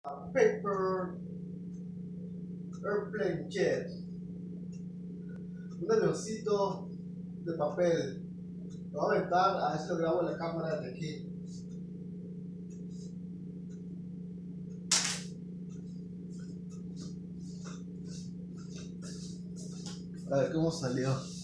Paper Airplane Jet. Un avioncito de papel. Lo voy a aventar, a ver si lo grabo en la cámara de aquí. A ver cómo salió.